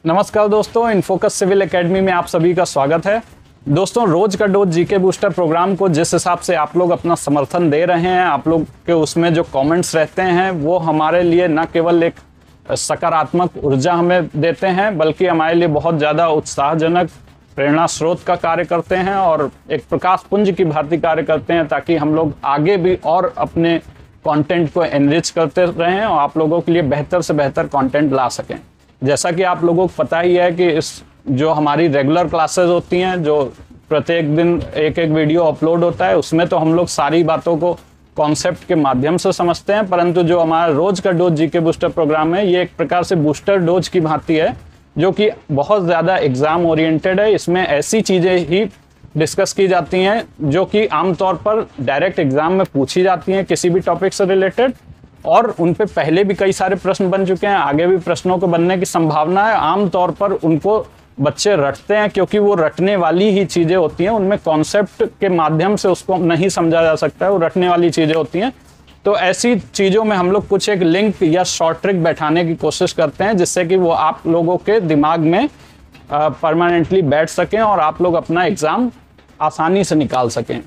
नमस्कार दोस्तों, InFocus civil academy में आप सभी का स्वागत है। दोस्तों, रोज का डोज जीके बूस्टर प्रोग्राम को जिस हिसाब से आप लोग अपना समर्थन दे रहे हैं, आप लोग के उसमें जो कमेंट्स रहते हैं वो हमारे लिए न केवल एक सकारात्मक ऊर्जा हमें देते हैं बल्कि हमारे लिए बहुत ज़्यादा उत्साहजनक प्रेरणा स्रोत का कार्य करते हैं और एक प्रकाश पुंज की भांति कार्य करते हैं, ताकि हम लोग आगे भी और अपने कंटेंट को एनरिच करते रहें और आप लोगों के लिए बेहतर से बेहतर कंटेंट ला सकें। जैसा कि आप लोगों को पता ही है कि इस जो हमारी रेगुलर क्लासेस होती हैं, जो प्रत्येक दिन एक एक वीडियो अपलोड होता है, उसमें तो हम लोग सारी बातों को कॉन्सेप्ट के माध्यम से समझते हैं, परंतु जो हमारा रोज का डोज जीके बूस्टर प्रोग्राम है ये एक प्रकार से बूस्टर डोज की भांति है, जो कि बहुत ज़्यादा एग्जाम ओरिएंटेड है। इसमें ऐसी चीज़ें ही डिस्कस की जाती हैं जो कि आमतौर पर डायरेक्ट एग्जाम में पूछी जाती हैं किसी भी टॉपिक से रिलेटेड, और उन पे पहले भी कई सारे प्रश्न बन चुके हैं, आगे भी प्रश्नों को बनने की संभावना है। आमतौर पर उनको बच्चे रटते हैं क्योंकि वो रटने वाली ही चीज़ें होती हैं, उनमें कॉन्सेप्ट के माध्यम से उसको नहीं समझा जा सकता है, वो रटने वाली चीज़ें होती हैं। तो ऐसी चीज़ों में हम लोग कुछ एक लिंक या शॉर्ट ट्रिक बैठाने की कोशिश करते हैं, जिससे कि वो आप लोगों के दिमाग में परमानेंटली बैठ सकें और आप लोग अपना एग्ज़ाम आसानी से निकाल सकें।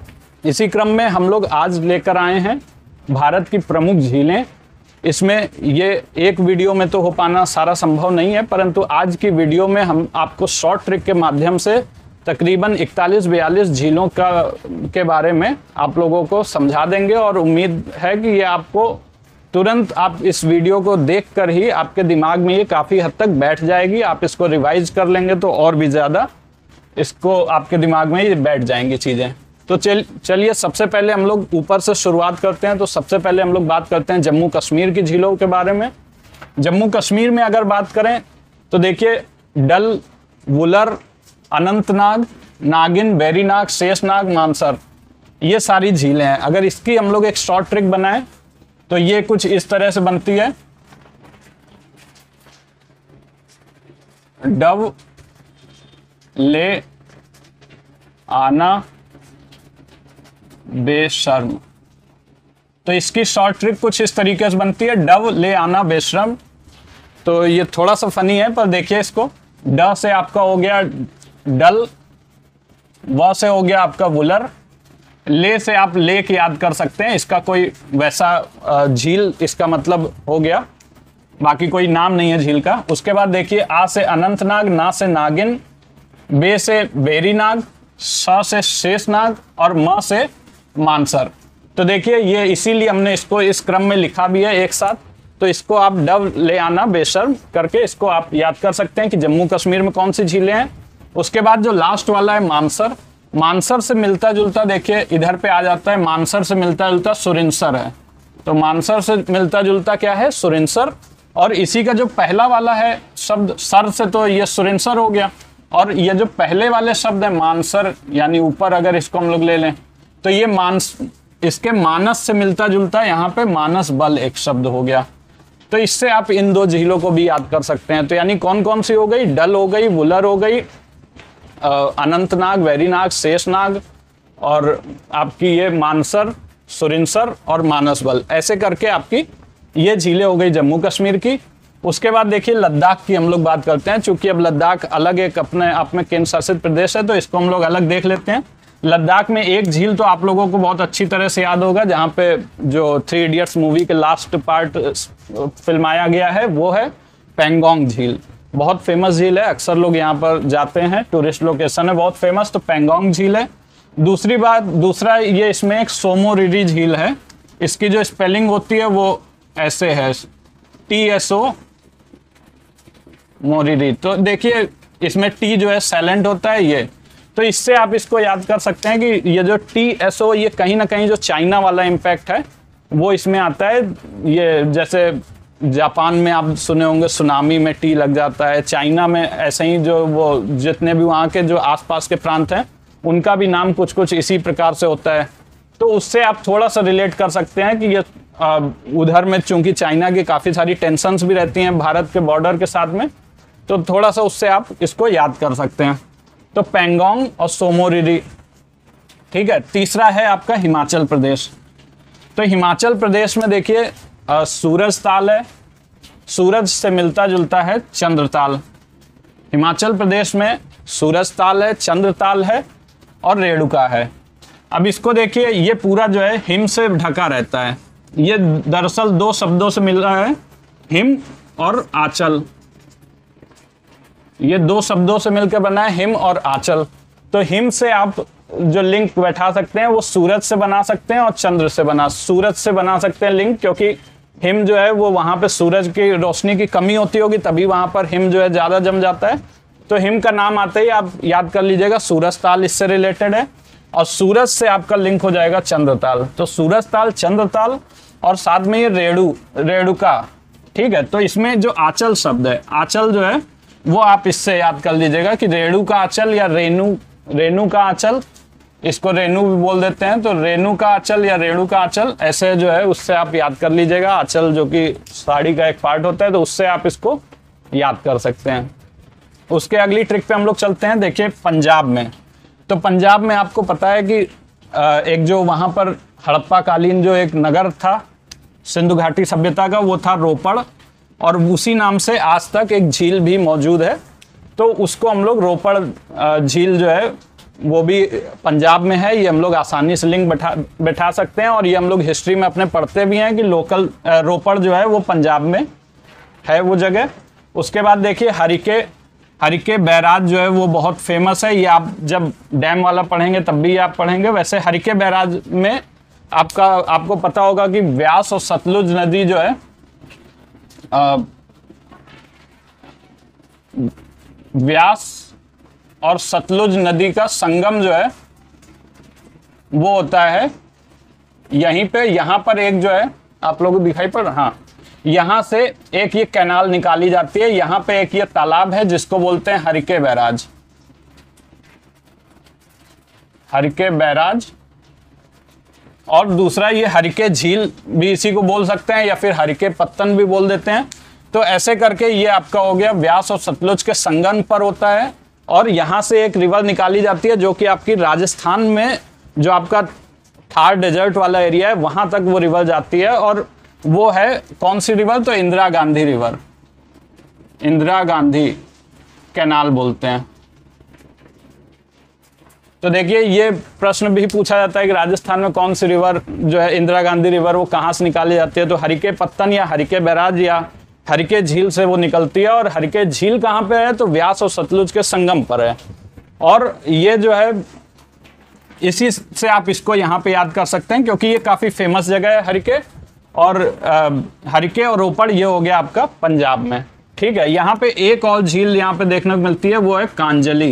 इसी क्रम में हम लोग आज लेकर आए हैं भारत की प्रमुख झीलें। इसमें ये एक वीडियो में तो हो पाना सारा संभव नहीं है, परंतु आज की वीडियो में हम आपको शॉर्ट ट्रिक के माध्यम से तकरीबन 41-42 झीलों के बारे में आप लोगों को समझा देंगे, और उम्मीद है कि ये आपको तुरंत आप इस वीडियो को देखकर ही आपके दिमाग में ये काफ़ी हद तक बैठ जाएगी। आप इसको रिवाइज कर लेंगे तो और भी ज़्यादा इसको आपके दिमाग में ये बैठ जाएंगी चीज़ें। तो चलिए सबसे पहले हम लोग ऊपर से शुरुआत करते हैं। तो सबसे पहले हम लोग बात करते हैं जम्मू कश्मीर की झीलों के बारे में। जम्मू कश्मीर में अगर बात करें तो देखिए, डल, वुलर, अनंतनाग, नागिन, वेरीनाग, शेषनाग, मानसर, ये सारी झीलें हैं। अगर इसकी हम लोग एक शॉर्ट ट्रिक बनाएं तो ये कुछ इस तरह से बनती है। डव, ले आना बेशर्म। तो इसकी शॉर्ट ट्रिक कुछ इस तरीके से बनती है, डव, ले आना बेशर्म। तो ये थोड़ा सा फनी है, पर देखिए इसको, ड से आपका हो गया डल, व से हो गया आपका वुलर, ले से आप लेक याद कर सकते हैं, इसका कोई वैसा झील इसका मतलब हो गया, बाकी कोई नाम नहीं है झील का। उसके बाद देखिए, आ से अनंतनाग, ना से नागिन, बे से वेरीनाग, स से शेषनाग और म से मानसर। तो देखिए ये इसीलिए हमने इसको इस क्रम में लिखा भी है एक साथ। तो इसको आप डव, ले आना बेशर्म करके इसको आप याद कर सकते हैं कि जम्मू कश्मीर में कौन सी झीलें हैं। उसके बाद जो लास्ट वाला है मानसर, मानसर से मिलता जुलता देखिए इधर पे आ जाता है, मानसर से मिलता जुलता सुरिनसर है। तो मानसर से मिलता जुलता क्या है, सुरिनसर। और इसी का जो पहला वाला है शब्द सर से, तो ये सुरिनसर हो गया। और ये जो पहले वाले शब्द है मानसर, यानी ऊपर अगर इसको हम लोग ले लें तो ये इसके मानस से मिलता जुलता यहाँ पे मानस बल एक शब्द हो गया। तो इससे आप इन दो झीलों को भी याद कर सकते हैं। तो यानी कौन कौन सी हो गई, डल हो गई, वुलर हो गई, अनंतनाग, वेरीनाग, शेषनाग, और आपकी ये मानसर, सुरिनसर और मानस बल। ऐसे करके आपकी ये झीलें हो गई जम्मू कश्मीर की। उसके बाद देखिए लद्दाख की हम लोग बात करते हैं। चूंकि अब लद्दाख अलग एक अपने आप में केंद्र शासित प्रदेश है, तो इसको हम लोग अलग देख लेते हैं। लद्दाख में एक झील तो आप लोगों को बहुत अच्छी तरह से याद होगा, जहाँ पे जो 3 इडियट्स मूवी के लास्ट पार्ट फिल्माया गया है, वो है पेंगोंग झील। बहुत फेमस झील है, अक्सर लोग यहाँ पर जाते हैं, टूरिस्ट लोकेशन है बहुत फेमस। तो पेंगोंग झील है। दूसरा ये इसमें एक सोमोरिरी झील है। इसकी जो स्पेलिंग होती है वो ऐसे है, TSO मोरिरी। तो देखिए इसमें टी जो है साइलेंट होता है ये। तो इससे आप इसको याद कर सकते हैं कि ये जो TSO, ये कहीं ना कहीं जो चाइना वाला इम्पैक्ट है वो इसमें आता है। ये जैसे जापान में आप सुने होंगे सुनामी में टी लग जाता है, चाइना में ऐसे ही जो वो जितने भी वहाँ के जो आसपास के प्रांत हैं उनका भी नाम कुछ कुछ इसी प्रकार से होता है। तो उससे आप थोड़ा सा रिलेट कर सकते हैं कि ये उधर में चूंकि चाइना की काफ़ी सारी टेंशन्स भी रहती हैं भारत के बॉर्डर के साथ में, तो थोड़ा सा उससे आप इसको याद कर सकते हैं। तो पेंगोंग और सोमोरिरी, ठीक है। तीसरा है आपका हिमाचल प्रदेश। तो हिमाचल प्रदेश में देखिए सूरज ताल है, सूरज से मिलता जुलता है चंद्रताल। हिमाचल प्रदेश में सूरज ताल है, चंद्र ताल है और रेणुका है। अब इसको देखिए, ये पूरा जो है हिम से ढका रहता है। ये दरअसल दो शब्दों से मिल रहा है, हिम और आंचल। ये दो शब्दों से मिलकर बना है, हिम और आंचल। तो हिम से आप जो लिंक बैठा सकते हैं वो सूरज से बना सकते हैं और चंद्र से सूरज से बना सकते हैं लिंक, क्योंकि हिम जो है वो वहां पे सूरज की रोशनी की कमी होती होगी, तभी वहां पर हिम जो है ज्यादा जम जाता है। तो हिम का नाम आते ही आप याद कर लीजिएगा, सूरज ताल इससे रिलेटेड है और सूरज से आपका लिंक हो जाएगा चंद्र ताल। तो सूरज ताल, चंद्र ताल और साथ में ये रेणुका, ठीक है। तो इसमें जो आंचल शब्द है, आंचल जो है वो आप इससे याद कर लीजिएगा कि रेणु का आंचल या रेणु का आंचल, इसको रेणु भी बोल देते हैं। तो रेणु का आंचल या रेणु का आंचल, ऐसे जो है उससे आप याद कर लीजिएगा। आंचल जो कि साड़ी का एक पार्ट होता है, तो उससे आप इसको याद कर सकते हैं। उसके अगली ट्रिक पे हम लोग चलते हैं। देखिए पंजाब में, तो पंजाब में आपको पता है कि एक जो वहां पर हड़प्पा कालीन जो एक नगर था सिंधु घाटी सभ्यता का, वो था रोपड़, और उसी नाम से आज तक एक झील भी मौजूद है। तो उसको हम लोग रोपड़ झील जो है वो भी पंजाब में है। ये हम लोग आसानी से लिंक बैठा सकते हैं, और ये हम लोग हिस्ट्री में अपने पढ़ते भी हैं कि रोपड़ जो है वो पंजाब में है वो जगह। उसके बाद देखिए हरिके बैराज जो है वो बहुत फेमस है। ये आप जब डैम वाला पढ़ेंगे तब भी आप पढ़ेंगे। वैसे हरिके बैराज में आपको पता होगा कि व्यास और सतलुज नदी जो है व्यास और सतलुज नदी का संगम जो है वो होता है यहीं पे। यहाँ पर एक जो है आप लोगों को दिखाई पड़ रहा, हाँ, यहाँ से एक ये कैनाल निकाली जाती है। यहाँ पे एक ये तालाब है जिसको बोलते हैं हरिके बैराज, हरिके बैराज। और दूसरा ये हरिके झील भी इसी को बोल सकते हैं, या फिर हरिके पत्तन भी बोल देते हैं। तो ऐसे करके ये आपका हो गया व्यास और सतलुज के संगम पर होता है। और यहाँ से एक रिवर निकाली जाती है जो कि आपकी राजस्थान में जो आपका थार डेजर्ट वाला एरिया है वहां तक वो रिवर जाती है। और वो है कौन सी रिवर? तो इंदिरा गांधी रिवर, इंदिरा गांधी कैनाल बोलते हैं। तो देखिए ये प्रश्न भी पूछा जाता है कि राजस्थान में कौन सी रिवर जो है इंदिरा गांधी रिवर वो कहाँ से निकाली जाती है? तो हरिके पत्तन या हरिके बैराज या हरिके झील से वो निकलती है। और हरिके झील कहाँ पे है? तो व्यास और सतलुज के संगम पर है। और ये जो है इसी से आप इसको यहाँ पे याद कर सकते हैं क्योंकि ये काफी फेमस जगह है हरिके। और हरिके और रोपड़ ये हो गया आपका पंजाब में, ठीक है। यहाँ पे एक और झील यहाँ पे देखने को मिलती है, वो है कांजली।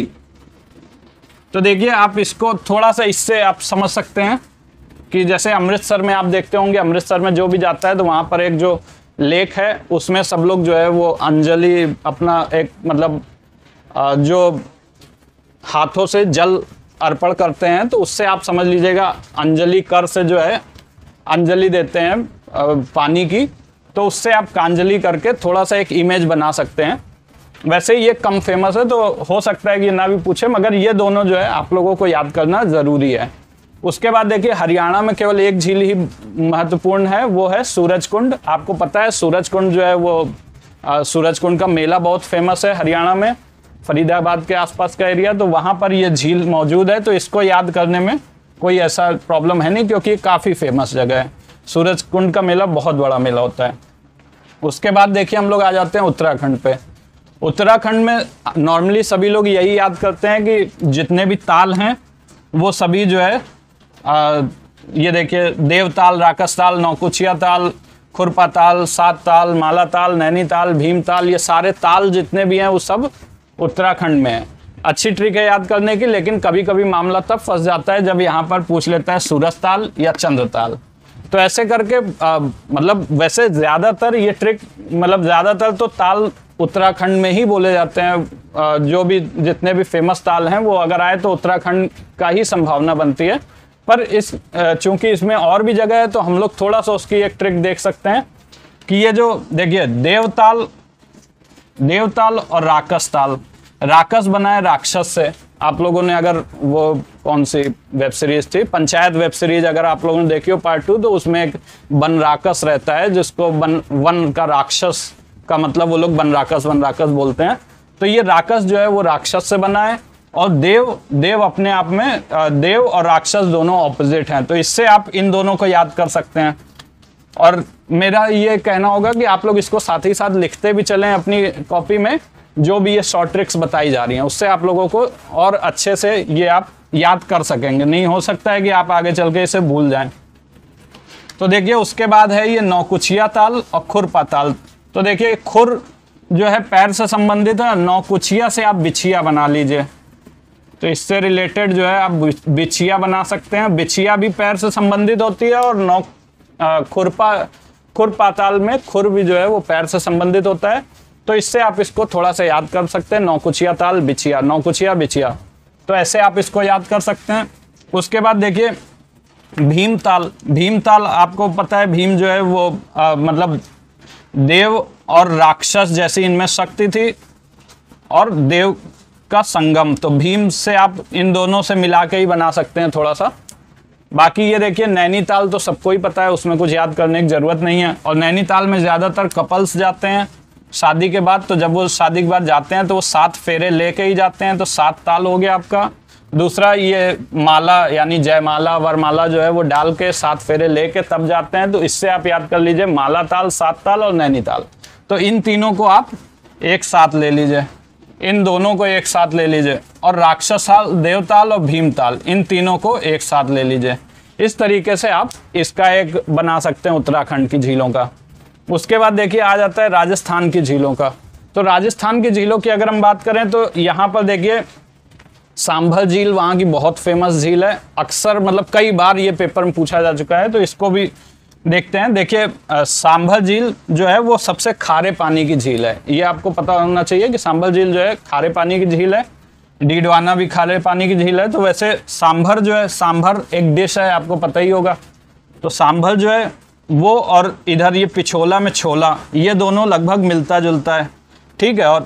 तो देखिए आप इसको थोड़ा सा इससे आप समझ सकते हैं कि जैसे अमृतसर में आप देखते होंगे, अमृतसर में जो भी जाता है तो वहाँ पर एक जो लेक है उसमें सब लोग जो है वो अंजलि अपना एक मतलब जो हाथों से जल अर्पण करते हैं, तो उससे आप समझ लीजिएगा अंजलि कर से जो है अंजलि देते हैं पानी की, तो उससे आप कांजलि करके थोड़ा सा एक इमेज बना सकते हैं। वैसे ये कम फेमस है तो हो सकता है कि ना भी पूछे, मगर ये दोनों जो है आप लोगों को याद करना ज़रूरी है। उसके बाद देखिए हरियाणा में केवल एक झील ही महत्वपूर्ण है, वो है सूरजकुंड। आपको पता है सूरजकुंड जो है वो सूरजकुंड का मेला बहुत फेमस है हरियाणा में, फरीदाबाद के आसपास का एरिया। तो वहाँ पर ये झील मौजूद है, तो इसको याद करने में कोई ऐसा प्रॉब्लम है नहीं क्योंकि काफ़ी फेमस जगह है। सूरजकुंड का मेला बहुत बड़ा मेला होता है। उसके बाद देखिए हम लोग आ जाते हैं उत्तराखंड पे। उत्तराखंड में नॉर्मली सभी लोग यही याद करते हैं कि जितने भी ताल हैं वो सभी जो है ये देखिए देवताल, राकसताल, नौकुचिया ताल, खुरपा ताल, सात ताल, माला ताल, नैनीताल, भीमताल, ये सारे ताल जितने भी हैं वो सब उत्तराखंड में है। अच्छी ट्रिक है याद करने की, लेकिन कभी कभी मामला तब फंस जाता है जब यहाँ पर पूछ लेता है सूरज ताल या चंद्र ताल। तो ऐसे करके मतलब वैसे ज़्यादातर ये ट्रिक मतलब ज़्यादातर तो ताल उत्तराखंड में ही बोले जाते हैं। जो भी जितने भी फेमस ताल हैं वो अगर आए तो उत्तराखंड का ही संभावना बनती है। पर चूंकि इसमें और भी जगह है तो हम लोग थोड़ा सा उसकी एक ट्रिक देख सकते हैं कि ये जो देखिए देवताल और राकस ताल, राकस बना है राक्षस से। आप लोगों ने अगर वो कौन सी वेब सीरीज थी, पंचायत वेब सीरीज अगर आप लोगों ने देखी हो पार्ट 2, तो उसमें एक वन राकस रहता है जिसको वन का राक्षस का मतलब वो लोग वन राकस बोलते हैं। तो ये राकस जो है वो राक्षस से बना है, और देव अपने आप में देव और राक्षस दोनों ऑपोजिट हैं, तो इससे आप इन दोनों को याद कर सकते हैं। और मेरा ये कहना होगा कि आप लोग इसको साथ ही साथ लिखते भी चलें अपनी कॉपी में, जो भी ये शॉर्ट ट्रिक्स बताई जा रही हैं, उससे आप लोगों को और अच्छे से ये आप याद कर सकेंगे। नहीं हो सकता है कि आप आगे चल के इसे भूल जाएं। तो देखिए उसके बाद है ये नौकुचिया ताल और खुरपा ताल। तो देखिए खुर जो है पैर से संबंधित है, नौकुचिया से आप बिछिया बना लीजिए, तो इससे रिलेटेड जो है आप बिछिया बना सकते हैं। बिछिया भी पैर से संबंधित होती है, और खुरपा ताल में खुर भी जो है वो पैर से संबंधित होता है, तो इससे आप इसको थोड़ा सा याद कर सकते हैं। नौकुचिया ताल बिछिया, नौकुचिया बिछिया, तो ऐसे आप इसको याद कर सकते हैं। उसके बाद देखिए भीम ताल। भीम ताल आपको पता है, भीम जो है वो मतलब देव और राक्षस जैसी इनमें शक्ति थी, और देव का संगम, तो भीम से आप इन दोनों से मिला के ही बना सकते हैं थोड़ा सा। बाकी ये देखिए नैनीताल तो सबको ही पता है, उसमें कुछ याद करने की जरूरत नहीं है। और नैनीताल में ज़्यादातर कपल्स जाते हैं शादी के बाद, तो जब वो शादी के बाद जाते हैं तो वो 7 फेरे लेके ही जाते हैं, तो 7 ताल हो गया आपका। दूसरा ये माला यानी जयमाला वरमाला जो है वो डाल के 7 फेरे लेके तब जाते हैं, तो इससे आप याद कर लीजिए माला ताल, 7 ताल और नैनीताल। तो इन तीनों को आप एक साथ ले लीजिए, इन दोनों को एक साथ ले लीजिए, और राक्षस ताल, देवताल और भीमताल, इन तीनों को एक साथ ले लीजिए। इस तरीके से आप इसका एक बना सकते हैं उत्तराखंड की झीलों का। उसके बाद देखिए आ जाता है राजस्थान की झीलों का। तो राजस्थान की झीलों की अगर हम बात करें तो यहाँ पर देखिए सांभर झील वहाँ की बहुत फेमस झील है, अक्सर मतलब कई बार ये पेपर में पूछा जा चुका है, तो इसको भी देखते हैं। देखिए सांभर झील जो है वो सबसे खारे पानी की झील है, ये आपको पता होना चाहिए कि सांभर झील जो है खारे पानी की झील है। डीडवाना भी खारे पानी की झील है। तो वैसे सांभर जो है, सांभर एक डिश है, आपको पता ही होगा। तो सांभर जो है वो, और इधर ये पिछोला में छोला, ये दोनों लगभग मिलता जुलता है, ठीक है। और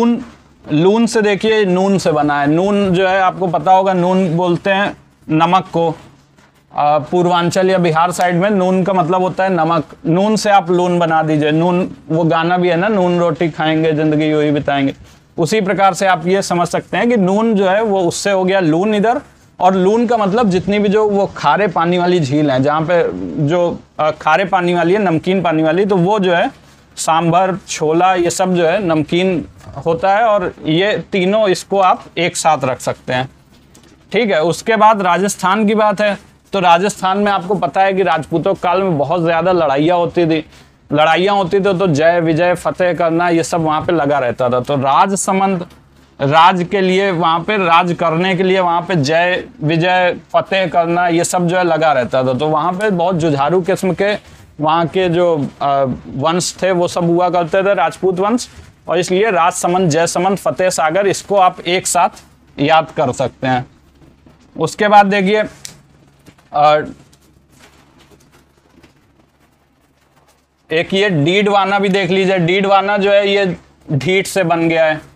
लून से देखिए नून से बना है। नून जो है आपको पता होगा, नून बोलते हैं नमक को, पूर्वांचल या बिहार साइड में नून का मतलब होता है नमक। नून से आप लून बना दीजिए। नून, वो गाना भी है ना, नून रोटी खाएंगे जिंदगी यूं ही बिताएंगे, उसी प्रकार से आप ये समझ सकते हैं कि नून जो है वो उससे हो गया लून इधर। और लून का मतलब जितनी भी जो वो खारे पानी वाली झील है, जहाँ पे जो खारे पानी वाली है, नमकीन पानी वाली, तो वो जो है सांभर, छोला, ये सब जो है नमकीन होता है, और ये तीनों इसको आप एक साथ रख सकते हैं, ठीक है। उसके बाद राजस्थान की बात है, तो राजस्थान में आपको पता है कि राजपूतों काल में बहुत ज़्यादा लड़ाइयाँ होती थी तो जय विजय फतेह करना ये सब वहाँ पे लगा रहता था। तो राजसमंद, राज के लिए वहाँ पे, राज करने के लिए वहाँ पे जय विजय फतेह करना ये सब जो है लगा रहता था। तो वहाँ पे बहुत जुझारू किस्म के वहाँ के जो वंश थे वो सब हुआ करते थे, राजपूत वंश, और इसलिए राजसमंद, जयसमंद, फतेह सागर, इसको आप एक साथ याद कर सकते हैं। उसके बाद देखिए एक ये डीडवाना भी देख लीजिए। डीडवाना जो है ये ढीठ से बन गया है।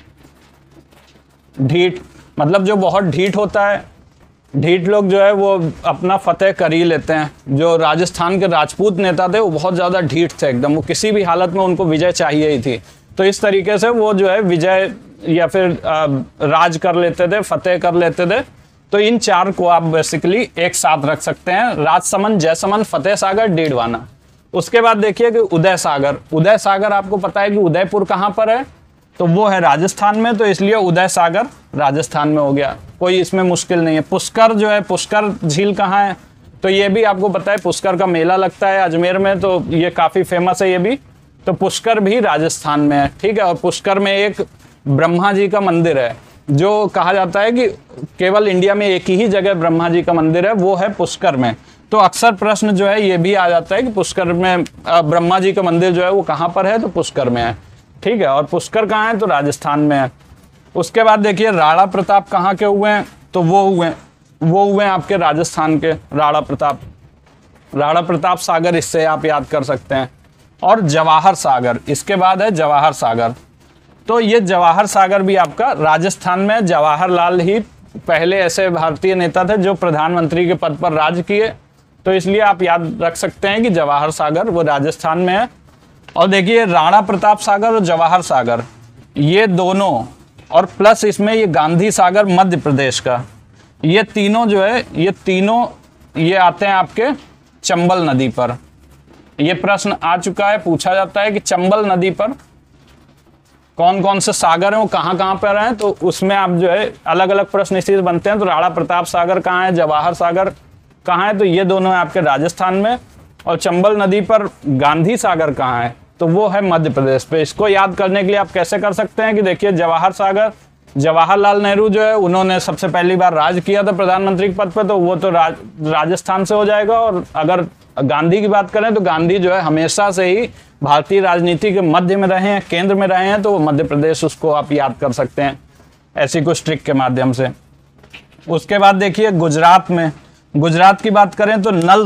ढीठ मतलब जो बहुत ढीठ होता है, ढीठ लोग जो है वो अपना फतेह कर ही लेते हैं। जो राजस्थान के राजपूत नेता थे वो बहुत ज़्यादा ढीठ थे एकदम, वो किसी भी हालत में उनको विजय चाहिए ही थी। तो इस तरीके से वो जो है विजय या फिर राज कर लेते थे, फतेह कर लेते थे। तो इन चार को आप बेसिकली एक साथ रख सकते हैं, राजसमंद, जयसमंद, फतेह सागर, डीडवाना। उसके बाद देखिए कि उदय सागर। उदय सागर आपको पता है कि उदयपुर कहाँ पर है, तो वो है राजस्थान में, तो इसलिए उदय सागर राजस्थान में हो गया, कोई इसमें मुश्किल नहीं है। पुष्कर जो है, पुष्कर झील कहाँ है, तो ये भी आपको पता है, पुष्कर का मेला लगता है अजमेर में, तो ये काफ़ी फेमस है ये भी। तो पुष्कर भी राजस्थान में है, ठीक है। और पुष्कर में एक ब्रह्मा जी का मंदिर है, जो कहा जाता है कि केवल इंडिया में एक ही जगह ब्रह्मा जी का मंदिर है, वो है पुष्कर में। तो अक्सर प्रश्न जो है ये भी आ जाता है कि पुष्कर में ब्रह्मा जी का मंदिर जो है वो कहाँ पर है, तो पुष्कर में है, ठीक है। और पुष्कर कहाँ है, तो राजस्थान में है। उसके बाद देखिए राणा प्रताप कहाँ के हुए हैं, तो वो हुए आपके राजस्थान के राणा प्रताप। राणा प्रताप सागर, इससे आप याद कर सकते हैं। और जवाहर सागर, इसके बाद है जवाहर सागर। तो ये जवाहर सागर भी आपका राजस्थान में। जवाहरलाल ही पहले ऐसे भारतीय नेता थे जो प्रधानमंत्री के पद पर राज किए, तो इसलिए आप याद रख सकते हैं कि जवाहर सागर वो राजस्थान में है। और देखिए राणा प्रताप सागर और जवाहर सागर, ये दोनों, और प्लस इसमें ये गांधी सागर मध्य प्रदेश का, ये तीनों जो है, ये तीनों ये आते हैं आपके चंबल नदी पर। ये प्रश्न आ चुका है, पूछा जाता है कि चंबल नदी पर कौन कौन से सागर हैं, वो कहाँ कहाँ पर हैं, तो उसमें आप जो है अलग अलग प्रश्न इसी से बनते हैं। तो राणा प्रताप सागर कहाँ है, जवाहर सागर कहाँ है, तो ये दोनों है आपके राजस्थान में। और चंबल नदी पर गांधी सागर कहाँ है, तो वो है मध्य प्रदेश पे। इसको याद करने के लिए आप कैसे कर सकते हैं कि देखिए जवाहर सागर, जवाहरलाल नेहरू जो है उन्होंने सबसे पहली बार राज किया था प्रधानमंत्री के पद पे, तो वो तो राजस्थान से हो जाएगा। और अगर गांधी की बात करें तो गांधी जो है हमेशा से ही भारतीय राजनीति के मध्य में रहे हैं, केंद्र में रहे हैं, तो वो मध्य प्रदेश उसको आप याद कर सकते हैं ऐसी कुछ ट्रिक के माध्यम से। उसके बाद देखिए गुजरात में, गुजरात की बात करें तो नल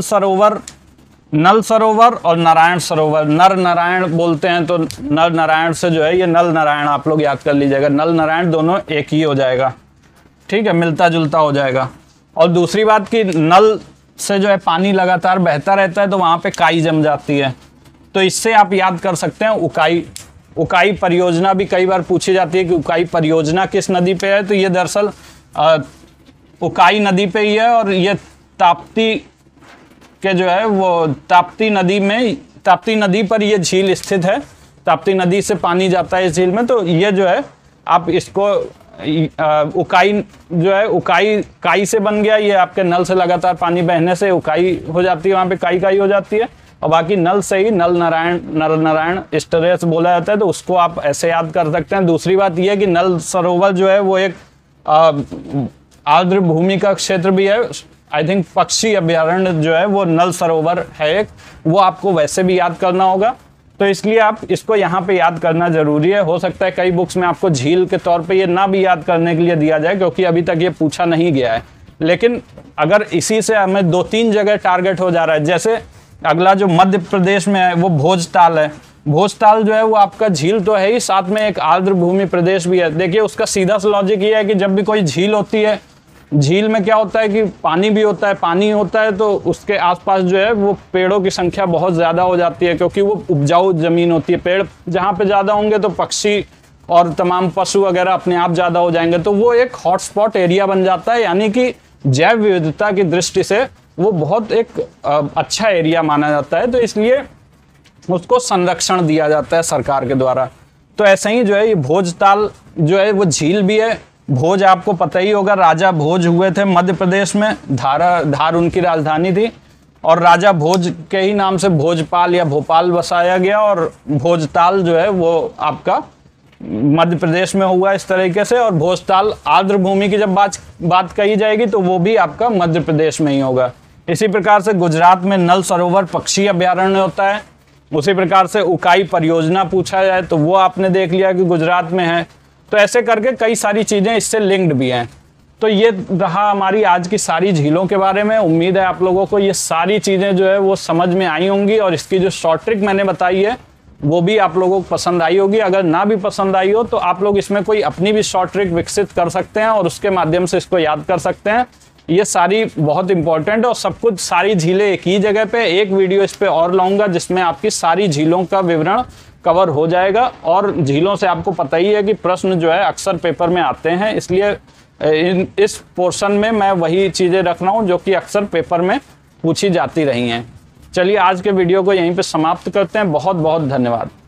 सरोवर और नारायण सरोवर, नर नारायण बोलते हैं, तो नर नारायण से जो है ये नल नारायण आप लोग याद कर लीजिएगा। नल नारायण दोनों एक ही हो जाएगा, ठीक है, मिलता जुलता हो जाएगा। और दूसरी बात कि नल से जो है पानी लगातार बहता रहता है तो वहाँ पे काई जम जाती है, तो इससे आप याद कर सकते हैं उकाई परियोजना भी कई बार पूछी जाती है कि उकाई परियोजना किस नदी पे है, तो ये दरअसल उकाई नदी पे ही है। और ये ताप्ती के जो है वो ताप्ती नदी पर ये झील स्थित है, ताप्ती नदी से पानी जाता है इस झील में। तो ये जो है आप इसको उकाई जो है, उकाई काई से बन गया, ये आपके नल से लगातार पानी बहने से उकाई हो जाती है, वहाँ पे काई हो जाती है। और बाकी नल से ही नल नारायण इस तरह से बोला जाता है, तो उसको आप ऐसे याद कर सकते हैं। दूसरी बात यह है कि नल सरोवर जो है वो एक आर्द्र भूमि का क्षेत्र भी है, आई थिंक पक्षी अभ्यारण्य जो है वो नल सरोवर है एक, वो आपको वैसे भी याद करना होगा। तो इसलिए आप इसको यहाँ पे याद करना जरूरी है। हो सकता है कई बुक्स में आपको झील के तौर पे ये ना भी याद करने के लिए दिया जाए, क्योंकि अभी तक ये पूछा नहीं गया है। लेकिन अगर इसी से हमें 2-3 जगह टारगेट हो जा रहा है, जैसे अगला जो मध्य प्रदेश में है वो भोजताल है। भोजताल जो है वो आपका झील तो है ही, साथ में एक आर्द्र भूमि प्रदेश भी है। देखिए उसका सीधा सा लॉजिक ये है कि जब भी कोई झील होती है, झील में क्या होता है कि पानी भी होता है, पानी होता है तो उसके आसपास जो है वो पेड़ों की संख्या बहुत ज़्यादा हो जाती है, क्योंकि वो उपजाऊ ज़मीन होती है। पेड़ जहाँ पे ज़्यादा होंगे तो पक्षी और तमाम पशु वगैरह अपने आप ज़्यादा हो जाएंगे, तो वो एक हॉटस्पॉट एरिया बन जाता है। यानी कि जैव विविधता की दृष्टि से वो बहुत एक अच्छा एरिया माना जाता है, तो इसलिए उसको संरक्षण दिया जाता है सरकार के द्वारा। तो ऐसे ही जो है ये भोजताल जो है वो झील भी है। भोज आपको पता ही होगा, राजा भोज हुए थे मध्य प्रदेश में, धार उनकी राजधानी थी, और राजा भोज के ही नाम से भोजपाल या भोपाल बसाया गया। और भोजताल जो है वो आपका मध्य प्रदेश में हुआ इस तरीके से। और भोजताल आर्द्र भूमि की जब बात कही जाएगी तो वो भी आपका मध्य प्रदेश में ही होगा। इसी प्रकार से गुजरात में नल सरोवर पक्षी अभ्यारण्य होता है। उसी प्रकार से उकाई परियोजना पूछा जाए तो वो आपने देख लिया कि गुजरात में है। तो ऐसे करके कई सारी चीज़ें इससे लिंक्ड भी हैं। तो ये रहा हमारी आज की सारी झीलों के बारे में। उम्मीद है आप लोगों को ये सारी चीज़ें जो है वो समझ में आई होंगी, और इसकी जो शॉर्ट ट्रिक मैंने बताई है वो भी आप लोगों को पसंद आई होगी। अगर ना भी पसंद आई हो तो आप लोग इसमें कोई अपनी भी शॉर्ट ट्रिक विकसित कर सकते हैं और उसके माध्यम से इसको याद कर सकते हैं। ये सारी बहुत इंपॉर्टेंट, और सब कुछ सारी झीलें एक ही जगह पे, एक वीडियो इस पे और लाऊंगा जिसमें आपकी सारी झीलों का विवरण कवर हो जाएगा। और झीलों से आपको पता ही है कि प्रश्न जो है अक्सर पेपर में आते हैं, इसलिए इस पोर्शन में मैं वही चीज़ें रख रहा हूँ जो कि अक्सर पेपर में पूछी जाती रही हैं। चलिए आज के वीडियो को यहीं पे समाप्त करते हैं। बहुत बहुत धन्यवाद।